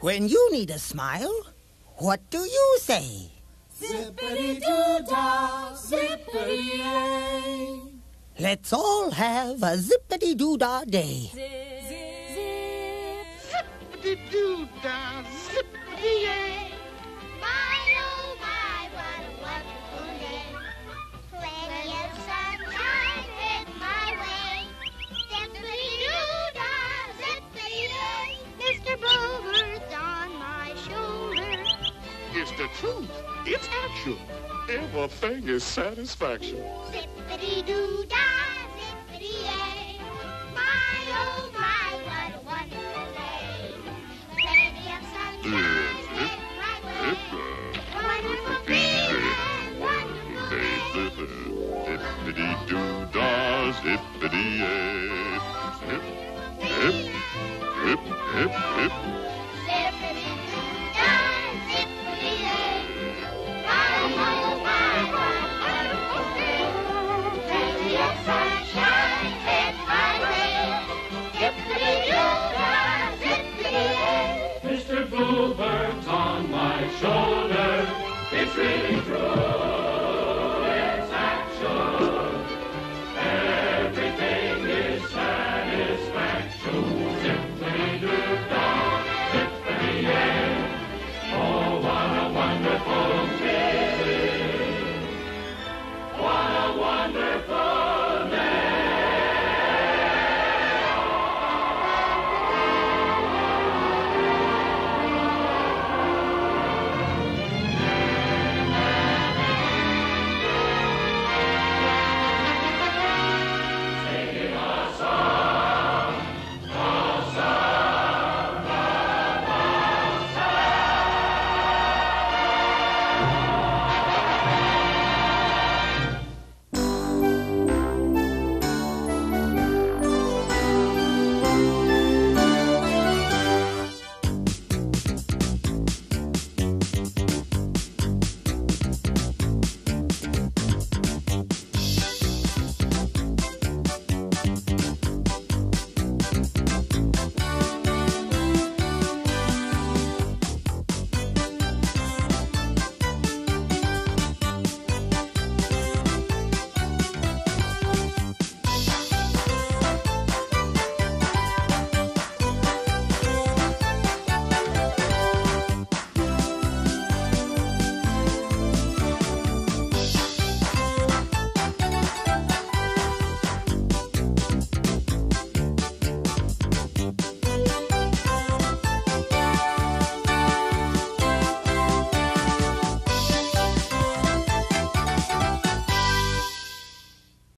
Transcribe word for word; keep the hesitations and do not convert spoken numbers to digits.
When you need a smile, what do you say? Zip-A-Dee-Doo-Dah, Zip-A-Dee-Dee-Dah. Let's all have a Zip-A-Dee-Doo-Dah day. Zip-A-Dee-Doo-Dah, Zip-A-Dee-Dee-Dah. My, oh my, what a wonderful day. Plenty of sunshine in my way. Zip-A-Dee-Doo-Dah, Zip-A-Dee-Dah. Mister Bluebird's on my shoulder. It's the truth. It's action. Everything is satisfaction. Zip-A-Dee-Doo-Dah, Zip-A-Dee-Dah. My, oh my, what a wonderful day. Plenty of sunshine in my way. Wonderful feeling, wonderful day. Zip-A-Dee-Doo-Dah, Zip-A-Dee-Dah. Hip, hip, hip, hip, hip.